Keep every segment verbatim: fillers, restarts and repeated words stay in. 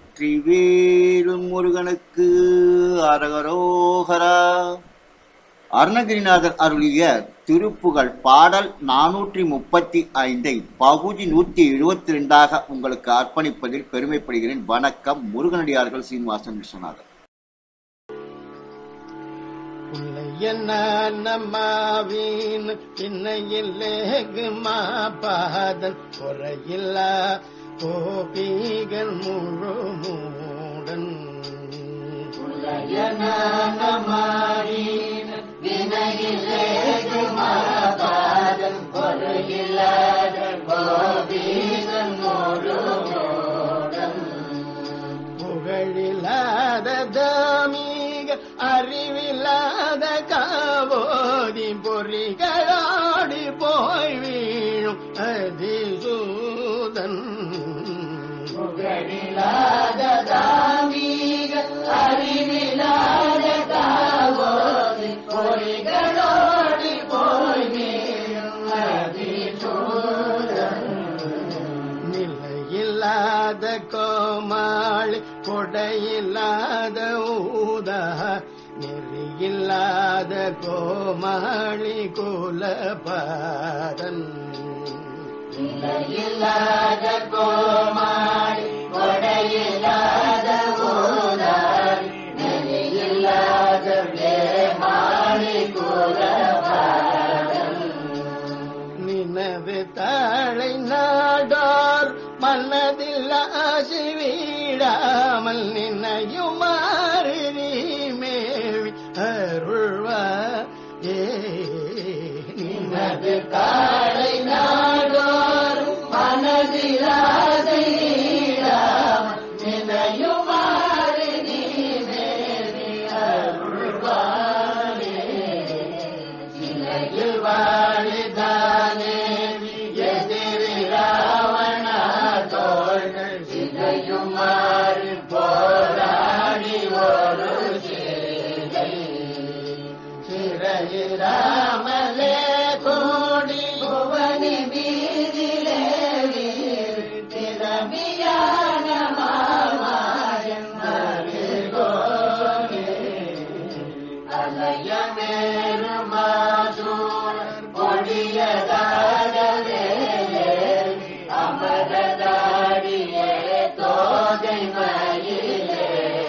வெற்றிவேல் முருகனுக்கு அரகரோகரா. அருணகிரிநாதர் அருளிய திருப்புகழ் பாடல் நானூற்றி முப்பத்தி ஐந்தை பகுதி நூற்றி எழுபத்தி ரெண்டாக உங்களுக்கு அர்ப்பணிப்பதில் பெருமைப்படுகிறேன். வணக்கம். முருகனடியார்கள் சீனிவாசன் விஸ்வநாதன். நம்மாவின் பாதன் குறையில்லா கோபிகள் முழு மூடன் புகழில்லாத தாமீக அறிவில்லாத காவோதி பொறிகளாடி போய் வீழும் அதிசூதன். புகழில்லாத தாமீக அறிவில்லாத காவோதி பொறிகளாடி போய் வீழும் அதிசூதன். நிலையில்லாத கோமாளி கொடையில்லாத ஊதா நெறியில்லாத கோமாளி குலபாதன். நிலையில்லாத கோமாளி கொடையில்லாத ஊதா நெறியில்லாத வேமாளி குலபாதன். நினவு தாழை நாடார் மனதில் ஆசி வீடாமல் நினையுமாறு நீ மேவி அருள்வா. ஏ நினது தாழை நாடார் மனதில் ஆசி வீடாமல் நினையுமாறு நீ மேவி அருள்வாயே. சிலையில் வாழிதானே சிதையுமாறு போராடி ஒரு சேதை சிறையிராமலே கோடி புவனி வீதிலே வீர் திறமியான மாமாயன் கோலே அலையமேறு மாசூர் கொடியதாகவே அமரதாடியே தோகை மயிலே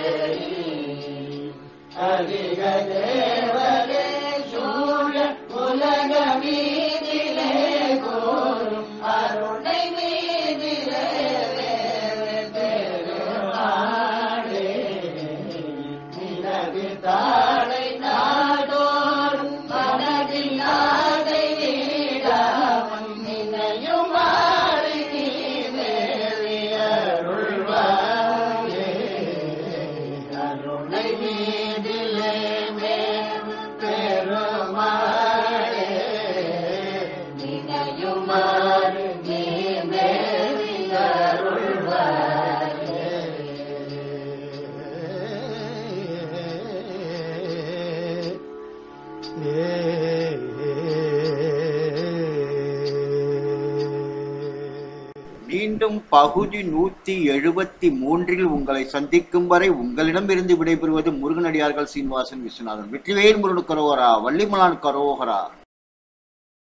அதிக தேவரே சூழ உலக மீதிலே கூறும் அருணை மீதிலே பெருமாளே. நிலவு தாழை நாடோறும் மனதில் நாடை வீடாமல் நினையும் அருணை மீதிலே மேவு பெருமாளே. நினையுமாறு நீ மேவி அருள்வாயே. மீண்டும் பகுதி நூத்தி எழுபத்தி மூன்றில் உங்களை சந்திக்கும் வரை உங்களிடமிருந்து விடைபெறுவது முருகனடியார்கள் சீனிவாசன் விஸ்வநாதன். வெற்றிவேல் முருகனுக்கு கரோகரா. வள்ளிமலான் கரோகரா.